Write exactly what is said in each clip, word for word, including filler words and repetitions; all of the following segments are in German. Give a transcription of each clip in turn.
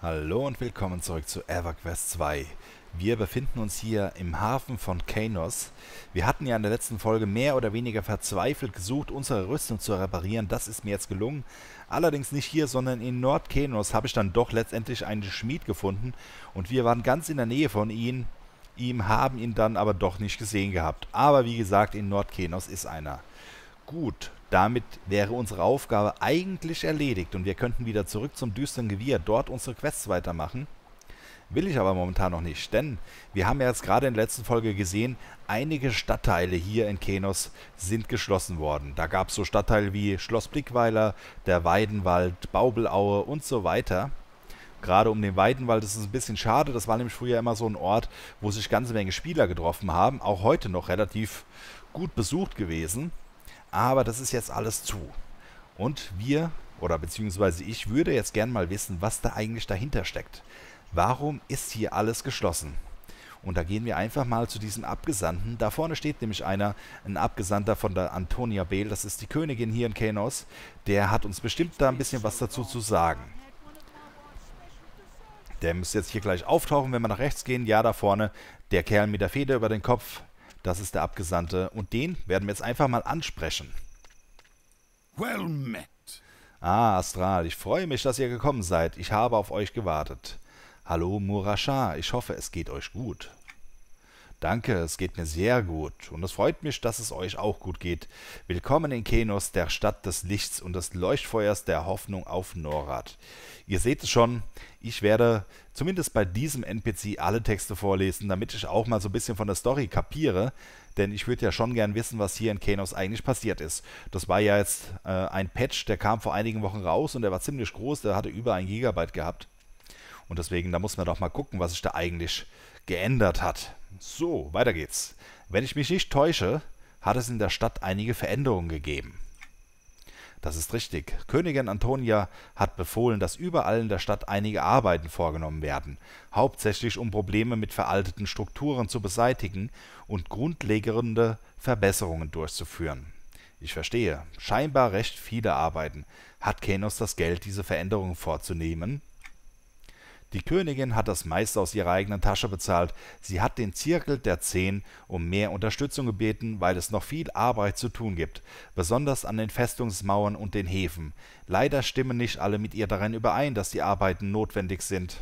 Hallo und willkommen zurück zu EverQuest zwei. Wir befinden uns hier im Hafen von Kainos. Wir hatten ja in der letzten Folge mehr oder weniger verzweifelt gesucht, unsere Rüstung zu reparieren. Das ist mir jetzt gelungen. Allerdings nicht hier, sondern in Nordkainos habe ich dann doch letztendlich einen Schmied gefunden. Und wir waren ganz in der Nähe von ihm, ihm haben ihn dann aber doch nicht gesehen gehabt. Aber wie gesagt, in Nordkainos ist einer. Gut, damit wäre unsere Aufgabe eigentlich erledigt und wir könnten wieder zurück zum düsteren Gewirr, dort unsere Quests weitermachen. Will ich aber momentan noch nicht, denn wir haben ja jetzt gerade in der letzten Folge gesehen, einige Stadtteile hier in Kainos sind geschlossen worden. Da gab es so Stadtteile wie Schloss Blickweiler, der Weidenwald, Baubelaue und so weiter. Gerade um den Weidenwald ist es ein bisschen schade, das war nämlich früher immer so ein Ort, wo sich ganze Menge Spieler getroffen haben, auch heute noch relativ gut besucht gewesen. Aber das ist jetzt alles zu. Und wir, oder beziehungsweise ich, würde jetzt gern mal wissen, was da eigentlich dahinter steckt. Warum ist hier alles geschlossen? Und da gehen wir einfach mal zu diesem Abgesandten. Da vorne steht nämlich einer, ein Abgesandter von der Antonia Bale, das ist die Königin hier in Kainos. Der hat uns bestimmt da ein bisschen was dazu zu sagen. Der müsste jetzt hier gleich auftauchen, wenn wir nach rechts gehen. Ja, da vorne, der Kerl mit der Feder über den Kopf. Das ist der Abgesandte und den werden wir jetzt einfach mal ansprechen. Well met. Ah, Astral, ich freue mich, dass ihr gekommen seid. Ich habe auf euch gewartet. Hallo, Murashar, ich hoffe, es geht euch gut. Danke, es geht mir sehr gut und es freut mich, dass es euch auch gut geht. Willkommen in Kainos, der Stadt des Lichts und des Leuchtfeuers der Hoffnung auf Norad. Ihr seht es schon, ich werde zumindest bei diesem N P C alle Texte vorlesen, damit ich auch mal so ein bisschen von der Story kapiere, denn ich würde ja schon gern wissen, was hier in Kainos eigentlich passiert ist. Das war ja jetzt äh, ein Patch, der kam vor einigen Wochen raus und der war ziemlich groß, der hatte über ein Gigabyte gehabt. Und deswegen, da muss man doch mal gucken, was sich da eigentlich geändert hat. So, weiter geht's. Wenn ich mich nicht täusche, hat es in der Stadt einige Veränderungen gegeben. Das ist richtig. Königin Antonia hat befohlen, dass überall in der Stadt einige Arbeiten vorgenommen werden, hauptsächlich um Probleme mit veralteten Strukturen zu beseitigen und grundlegende Verbesserungen durchzuführen. Ich verstehe. Scheinbar recht viele Arbeiten. Hat Kainos das Geld, diese Veränderungen vorzunehmen? Die Königin hat das meiste aus ihrer eigenen Tasche bezahlt. Sie hat den Zirkel der Zehn um mehr Unterstützung gebeten, weil es noch viel Arbeit zu tun gibt, besonders an den Festungsmauern und den Häfen. Leider stimmen nicht alle mit ihr darin überein, dass die Arbeiten notwendig sind.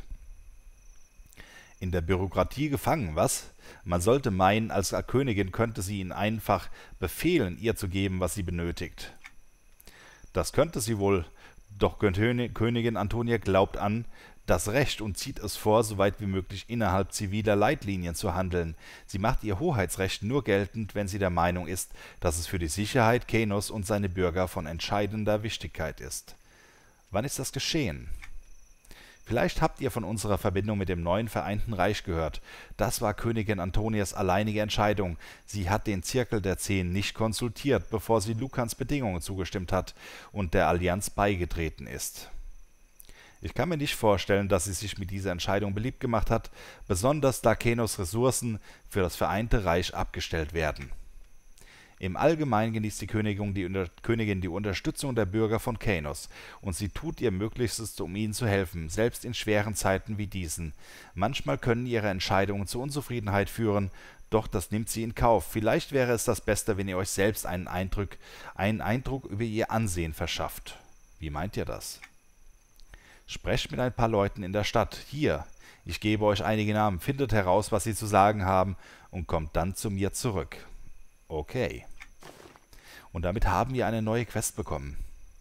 In der Bürokratie gefangen, was? Man sollte meinen, als Königin könnte sie ihnen einfach befehlen, ihr zu geben, was sie benötigt. Das könnte sie wohl, doch Königin Antonia glaubt an das Recht und zieht es vor, so weit wie möglich innerhalb ziviler Leitlinien zu handeln. Sie macht ihr Hoheitsrecht nur geltend, wenn sie der Meinung ist, dass es für die Sicherheit Kainos und seine Bürger von entscheidender Wichtigkeit ist. Wann ist das geschehen? Vielleicht habt ihr von unserer Verbindung mit dem neuen Vereinten Reich gehört. Das war Königin Antonias alleinige Entscheidung. Sie hat den Zirkel der Zehn nicht konsultiert, bevor sie Lukans Bedingungen zugestimmt hat und der Allianz beigetreten ist. Ich kann mir nicht vorstellen, dass sie sich mit dieser Entscheidung beliebt gemacht hat, besonders da Kainos Ressourcen für das Vereinte Reich abgestellt werden. Im Allgemeinen genießt die Königin die, Königin die Unterstützung der Bürger von Kainos und sie tut ihr Möglichstes, um ihnen zu helfen, selbst in schweren Zeiten wie diesen. Manchmal können ihre Entscheidungen zu Unzufriedenheit führen, doch das nimmt sie in Kauf. Vielleicht wäre es das Beste, wenn ihr euch selbst einen Eindruck, einen Eindruck über ihr Ansehen verschafft. Wie meint ihr das? Sprecht mit ein paar Leuten in der Stadt. Hier, ich gebe euch einige Namen, findet heraus, was sie zu sagen haben und kommt dann zu mir zurück. Okay. Und damit haben wir eine neue Quest bekommen.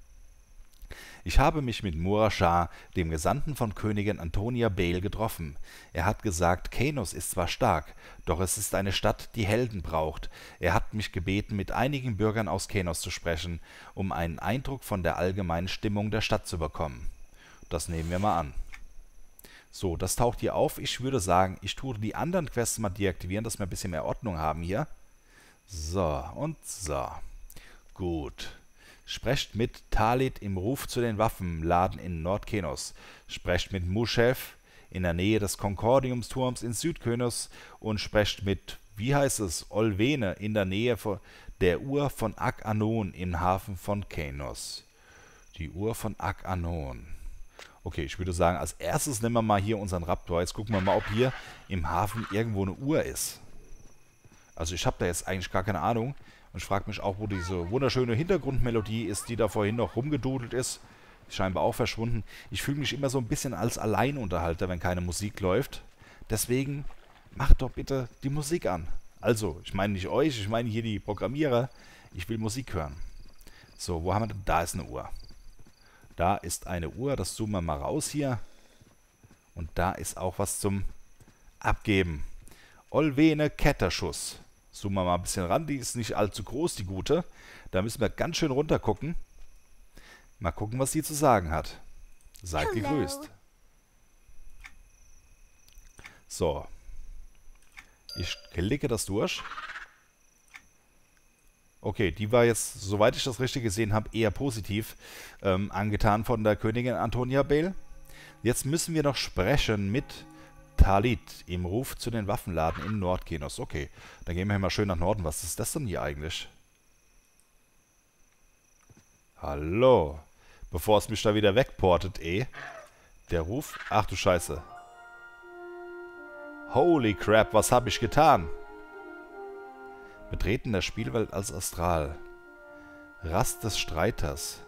Ich habe mich mit Murashar, dem Gesandten von Königin Antonia Bale, getroffen. Er hat gesagt, Kainos ist zwar stark, doch es ist eine Stadt, die Helden braucht. Er hat mich gebeten, mit einigen Bürgern aus Kainos zu sprechen, um einen Eindruck von der allgemeinen Stimmung der Stadt zu bekommen. Das nehmen wir mal an. So, das taucht hier auf. Ich würde sagen, ich tue die anderen Quests mal deaktivieren, dass wir ein bisschen mehr Ordnung haben hier. So, und so. Gut. Sprecht mit Talit im Ruf zu den Waffenladen in Nordkainos. Sprecht mit Mushef in der Nähe des Concordiumsturms in Südkainos und sprecht mit, wie heißt es, Olvene in der Nähe der Uhr von Ak-Anon im Hafen von Kainos. Die Uhr von Ak-Anon. Okay, ich würde sagen, als erstes nehmen wir mal hier unseren Raptor. Jetzt gucken wir mal, ob hier im Hafen irgendwo eine Uhr ist. Also ich habe da jetzt eigentlich gar keine Ahnung. Und ich frage mich auch, wo diese wunderschöne Hintergrundmelodie ist, die da vorhin noch rumgedudelt ist. Ist scheinbar auch verschwunden. Ich fühle mich immer so ein bisschen als Alleinunterhalter, wenn keine Musik läuft. Deswegen macht doch bitte die Musik an. Also, ich meine nicht euch, ich meine hier die Programmierer. Ich will Musik hören. So, wo haben wir denn? Da ist eine Uhr. Da ist eine Uhr, das zoomen wir mal raus hier. Und da ist auch was zum Abgeben. Olvene Ketterschuss. Zoomen wir mal ein bisschen ran, die ist nicht allzu groß, die gute. Da müssen wir ganz schön runter gucken. Mal gucken, was sie zu sagen hat. Seid Hello. gegrüßt. So. Ich klicke das durch. Okay, die war jetzt, soweit ich das richtig gesehen habe, eher positiv ähm, angetan von der Königin Antonia Bale. Jetzt müssen wir noch sprechen mit Talit im Ruf zu den Waffenladen in Nordkenos. Okay, dann gehen wir mal schön nach Norden. Was ist das denn hier eigentlich? Hallo. Bevor es mich da wieder wegportet, eh. Der Ruf. Ach du Scheiße. Holy crap, was habe ich getan? Betreten der Spielwelt als Astral. Rast des Streiters.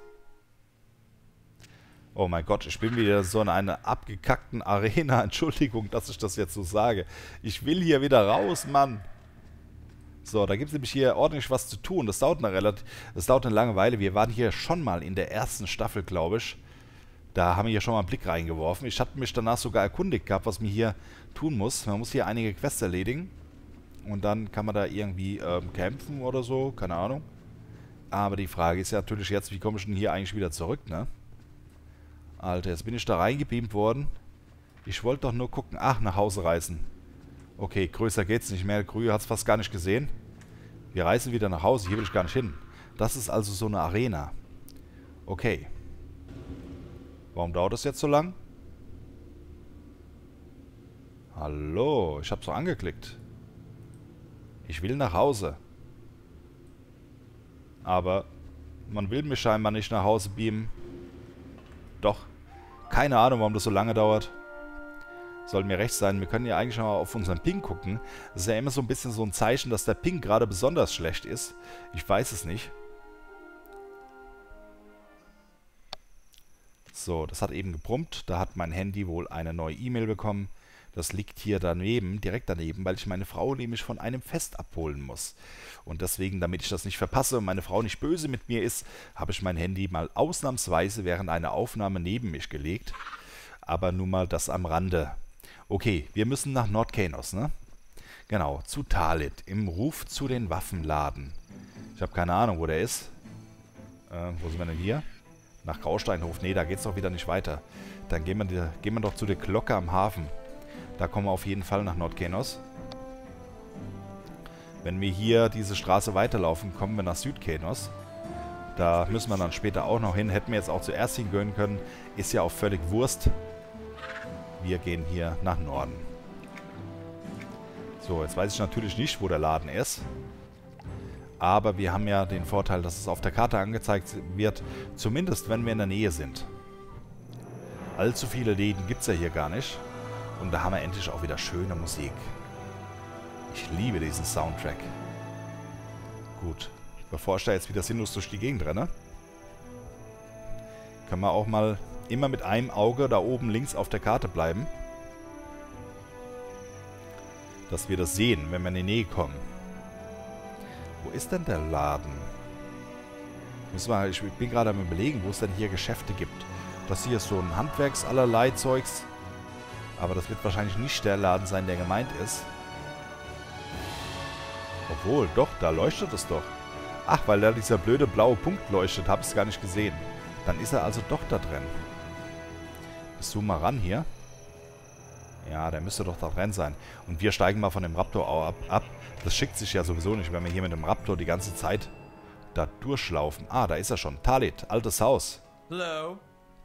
Oh mein Gott, ich bin wieder so in einer abgekackten Arena. Entschuldigung, dass ich das jetzt so sage. Ich will hier wieder raus, Mann. So, da gibt es nämlich hier ordentlich was zu tun. Das dauert eine relativ, das dauert eine lange Weile. Wir waren hier schon mal in der ersten Staffel, glaube ich. Da haben wir hier schon mal einen Blick reingeworfen. Ich hatte mich danach sogar erkundigt gehabt, was man hier tun muss. Man muss hier einige Quests erledigen. Und dann kann man da irgendwie ähm, kämpfen oder so. Keine Ahnung. Aber die Frage ist ja natürlich jetzt, wie komme ich denn hier eigentlich wieder zurück, ne? Alter, jetzt bin ich da reingebeamt worden. Ich wollte doch nur gucken. Ach, nach Hause reisen. Okay, größer geht's nicht mehr. Grühe hat's fast gar nicht gesehen. Wir reisen wieder nach Hause. Hier will ich gar nicht hin. Das ist also so eine Arena. Okay. Warum dauert das jetzt so lang? Hallo, ich hab's doch angeklickt. Ich will nach Hause. Aber man will mich scheinbar nicht nach Hause beamen. Doch. Keine Ahnung, warum das so lange dauert. Soll mir recht sein. Wir können ja eigentlich mal auf unseren Ping gucken. Das ist ja immer so ein bisschen so ein Zeichen, dass der Ping gerade besonders schlecht ist. Ich weiß es nicht. So, das hat eben gebrummt. Da hat mein Handy wohl eine neue E-Mail bekommen. Das liegt hier daneben, direkt daneben, weil ich meine Frau nämlich von einem Fest abholen muss. Und deswegen, damit ich das nicht verpasse und meine Frau nicht böse mit mir ist, habe ich mein Handy mal ausnahmsweise während einer Aufnahme neben mich gelegt. Aber nun mal das am Rande. Okay, wir müssen nach Nordkenos, ne? Genau, zu Talit, im Ruf zu den Waffenladen. Ich habe keine Ahnung, wo der ist. Äh, wo sind wir denn hier? Nach Grausteinhof. Nee, da geht's doch wieder nicht weiter. Dann gehen wir, die, gehen wir doch zu der Glocke am Hafen. Da kommen wir auf jeden Fall nach Nordkenos. Wenn wir hier diese Straße weiterlaufen, kommen wir nach Südkenos. Da müssen wir dann später auch noch hin. Hätten wir jetzt auch zuerst hingehen können. Ist ja auch völlig Wurst. Wir gehen hier nach Norden. So, jetzt weiß ich natürlich nicht, wo der Laden ist. Aber wir haben ja den Vorteil, dass es auf der Karte angezeigt wird. Zumindest, wenn wir in der Nähe sind. Allzu viele Läden gibt es ja hier gar nicht. Und da haben wir endlich auch wieder schöne Musik. Ich liebe diesen Soundtrack. Gut. Bevor ich da jetzt wieder sinnlos durch die Gegend renne, können wir auch mal immer mit einem Auge da oben links auf der Karte bleiben. Dass wir das sehen, wenn wir in die Nähe kommen. Wo ist denn der Laden? Müssen wir, ich bin gerade am Überlegen, wo es denn hier Geschäfte gibt. Das hier ist so ein Handwerks-allerlei Zeugs. Aber das wird wahrscheinlich nicht der Laden sein, der gemeint ist. Obwohl, doch, da leuchtet es doch. Ach, weil da dieser blöde blaue Punkt leuchtet, habe ich es gar nicht gesehen. Dann ist er also doch da drin. Ich zoome mal ran hier. Ja, der müsste doch da drin sein. Und wir steigen mal von dem Raptor ab. ab. Das schickt sich ja sowieso nicht, wenn wir hier mit dem Raptor die ganze Zeit da durchlaufen. Ah, da ist er schon. Talit, altes Haus. Hello.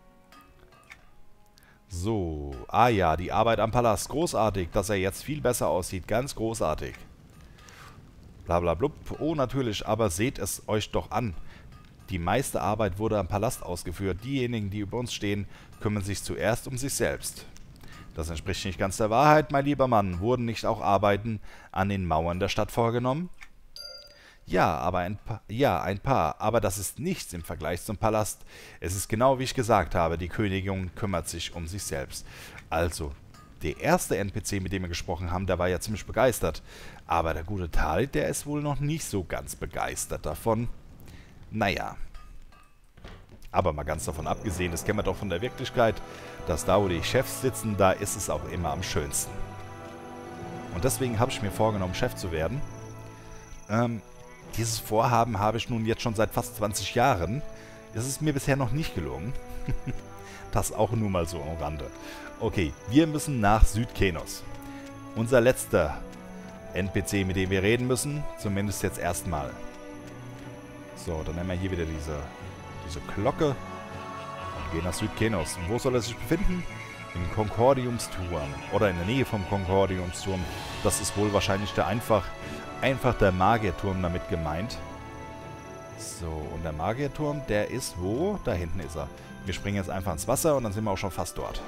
So, ah ja, die Arbeit am Palast. Großartig, dass er jetzt viel besser aussieht. Ganz großartig. Blablabla. Oh, natürlich, aber seht es euch doch an. Die meiste Arbeit wurde am Palast ausgeführt. Diejenigen, die über uns stehen, kümmern sich zuerst um sich selbst. Das entspricht nicht ganz der Wahrheit, mein lieber Mann. Wurden nicht auch Arbeiten an den Mauern der Stadt vorgenommen? Ja, aber ein paar, ja, ein paar. Aber das ist nichts im Vergleich zum Palast. Es ist genau wie ich gesagt habe. Die Königin kümmert sich um sich selbst. Also, der erste N P C, mit dem wir gesprochen haben, der war ja ziemlich begeistert. Aber der gute Talit, der ist wohl noch nicht so ganz begeistert davon. Naja. Aber mal ganz davon abgesehen, das kennen wir doch von der Wirklichkeit, dass da, wo die Chefs sitzen, da ist es auch immer am schönsten. Und deswegen habe ich mir vorgenommen, Chef zu werden. Ähm, dieses Vorhaben habe ich nun jetzt schon seit fast zwanzig Jahren. Es ist mir bisher noch nicht gelungen. Das auch nur mal so am Rande. Okay, wir müssen nach Südkenos. Unser letzter N P C, mit dem wir reden müssen. Zumindest jetzt erstmal. So, dann nehmen wir hier wieder diese, diese Glocke. Und gehen nach Südkenos. Und wo soll er sich befinden? Im Konkordiumsturm. Oder in der Nähe vom Konkordiumsturm. Das ist wohl wahrscheinlich der einfach, einfach der Magierturm damit gemeint. So, und der Magierturm, der ist wo? Da hinten ist er. Wir springen jetzt einfach ins Wasser und dann sind wir auch schon fast dort.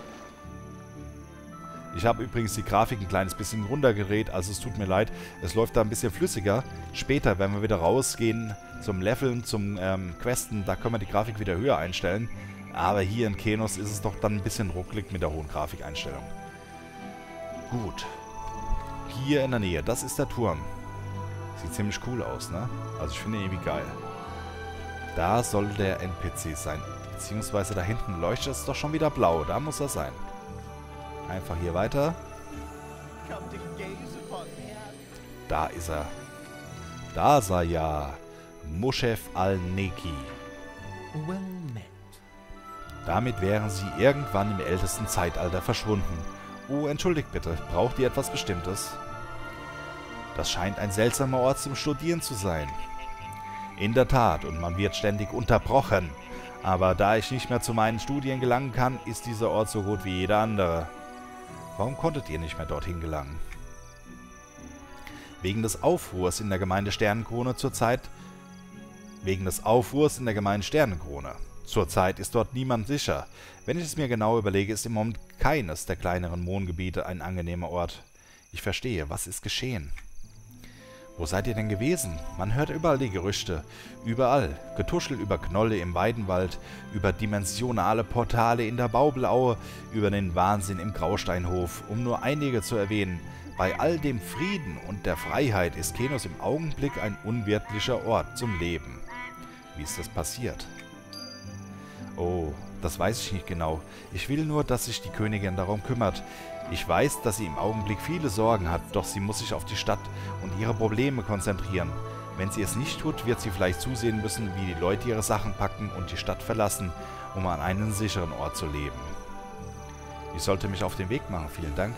Ich habe übrigens die Grafik ein kleines bisschen runtergedreht, also es tut mir leid. Es läuft da ein bisschen flüssiger. Später, wenn wir wieder rausgehen zum Leveln, zum ähm, Questen, da können wir die Grafik wieder höher einstellen. Aber hier in Kenos ist es doch dann ein bisschen ruckelig mit der hohen Grafikeinstellung. Gut. Hier in der Nähe, das ist der Turm. Sieht ziemlich cool aus, ne? Also ich finde ihn irgendwie geil. Da soll der N P C sein. Beziehungsweise da hinten leuchtet es doch schon wieder blau. Da muss er sein. Einfach hier weiter. Da ist er. Da ist er ja. Moschef al-Neki. Damit wären sie irgendwann im ältesten Zeitalter verschwunden. Oh, entschuldigt bitte. Braucht ihr etwas Bestimmtes? Das scheint ein seltsamer Ort zum Studieren zu sein. In der Tat, und man wird ständig unterbrochen. Aber da ich nicht mehr zu meinen Studien gelangen kann, ist dieser Ort so gut wie jeder andere. Warum konntet ihr nicht mehr dorthin gelangen? Wegen des Aufruhrs in der Gemeinde Sternenkrone zurzeit... Wegen des Aufruhrs in der Gemeinde Sternenkrone. Zurzeit ist dort niemand sicher. Wenn ich es mir genau überlege, ist im Moment keines der kleineren Mondgebiete ein angenehmer Ort. Ich verstehe, was ist geschehen? Wo seid ihr denn gewesen? Man hört überall die Gerüchte. Überall. Getuschel über Knolle im Weidenwald, über dimensionale Portale in der Baubelaue, über den Wahnsinn im Grausteinhof, um nur einige zu erwähnen. Bei all dem Frieden und der Freiheit ist Kenos im Augenblick ein unwirtlicher Ort zum Leben. Wie ist das passiert? Oh, das weiß ich nicht genau. Ich will nur, dass sich die Königin darum kümmert. Ich weiß, dass sie im Augenblick viele Sorgen hat, doch sie muss sich auf die Stadt und ihre Probleme konzentrieren. Wenn sie es nicht tut, wird sie vielleicht zusehen müssen, wie die Leute ihre Sachen packen und die Stadt verlassen, um an einen sicheren Ort zu leben. Ich sollte mich auf den Weg machen, vielen Dank.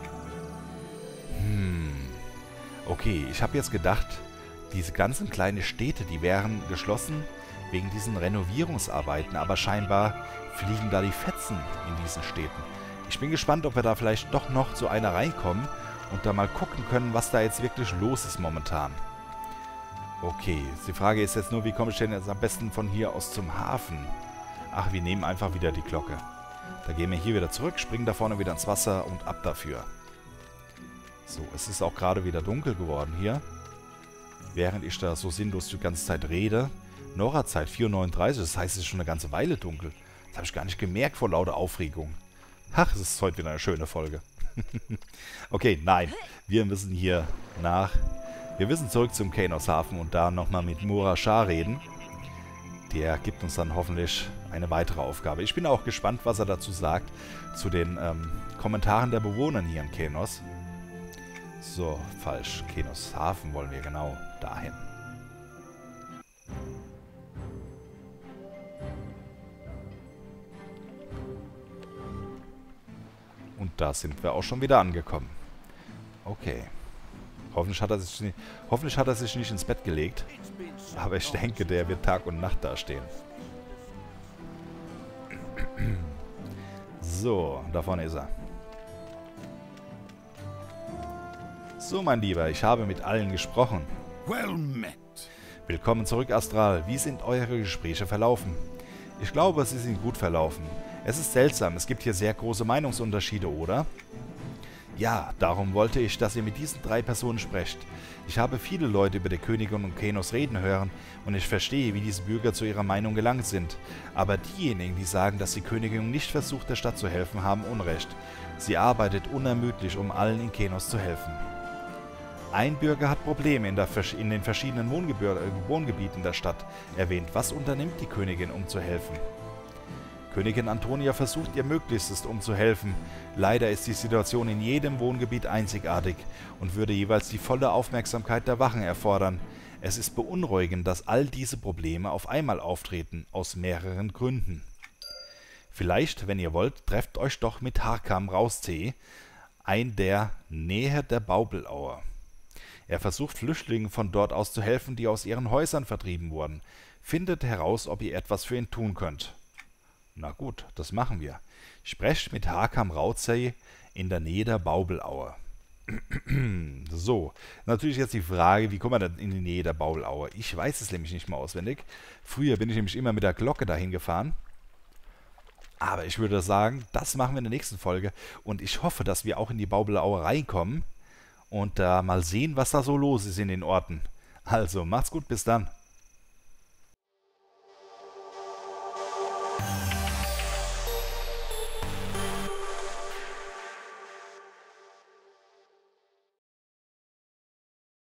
Hm. Okay, ich habe jetzt gedacht, diese ganzen kleinen Städte, die wären geschlossen wegen diesen Renovierungsarbeiten, aber scheinbar fliegen da die Fetzen in diesen Städten. Ich bin gespannt, ob wir da vielleicht doch noch zu einer reinkommen und da mal gucken können, was da jetzt wirklich los ist momentan. Okay, die Frage ist jetzt nur, wie komme ich denn jetzt am besten von hier aus zum Hafen? Ach, wir nehmen einfach wieder die Glocke. Da gehen wir hier wieder zurück, springen da vorne wieder ins Wasser und ab dafür. So, es ist auch gerade wieder dunkel geworden hier. Während ich da so sinnlos die ganze Zeit rede. Nora-Zeit vier Uhr neununddreißig, das heißt, es ist schon eine ganze Weile dunkel. Das habe ich gar nicht gemerkt vor lauter Aufregung. Ach, es ist heute wieder eine schöne Folge. Okay, nein. Wir müssen hier nach... Wir müssen zurück zum Kenos Hafen und da nochmal mit Murashar reden. Der gibt uns dann hoffentlich eine weitere Aufgabe. Ich bin auch gespannt, was er dazu sagt, zu den ähm, Kommentaren der Bewohner hier in Kenos. So, falsch. Kenos Hafen wollen wir genau dahin. Und da sind wir auch schon wieder angekommen. Okay. Hoffentlich hat er sich nicht, hoffentlich hat er sich nicht ins Bett gelegt. Aber ich denke, der wird Tag und Nacht dastehen. So, da vorne ist er. So, mein Lieber, ich habe mit allen gesprochen. Well met. Willkommen zurück, Astral. Wie sind eure Gespräche verlaufen? Ich glaube, sie sind gut verlaufen. Es ist seltsam, es gibt hier sehr große Meinungsunterschiede, oder? Ja, darum wollte ich, dass ihr mit diesen drei Personen sprecht. Ich habe viele Leute über die Königin und Kenos reden hören und ich verstehe, wie diese Bürger zu ihrer Meinung gelangt sind. Aber diejenigen, die sagen, dass die Königin nicht versucht, der Stadt zu helfen, haben Unrecht. Sie arbeitet unermüdlich, um allen in Kenos zu helfen. Ein Bürger hat Probleme in, der, in den verschiedenen Wohngebür Wohngebieten der Stadt erwähnt. Was unternimmt die Königin, um zu helfen? Königin Antonia versucht ihr Möglichstes, um zu helfen. Leider ist die Situation in jedem Wohngebiet einzigartig und würde jeweils die volle Aufmerksamkeit der Wachen erfordern. Es ist beunruhigend, dass all diese Probleme auf einmal auftreten, aus mehreren Gründen. Vielleicht, wenn ihr wollt, trefft euch doch mit Harkam Raustee, ein der Nähe der Baubelauer. Er versucht Flüchtlingen von dort aus zu helfen, die aus ihren Häusern vertrieben wurden. Findet heraus, ob ihr etwas für ihn tun könnt. Na gut, das machen wir. Sprecht mit Harkam Rauzey in der Nähe der Baubelauer. So, natürlich jetzt die Frage, wie kommt man denn in die Nähe der Baubelauer? Ich weiß es nämlich nicht mal auswendig. Früher bin ich nämlich immer mit der Glocke dahin gefahren. Aber ich würde sagen, das machen wir in der nächsten Folge. Und ich hoffe, dass wir auch in die Baubelauer reinkommen und da äh, mal sehen, was da so los ist in den Orten. Also, macht's gut, bis dann.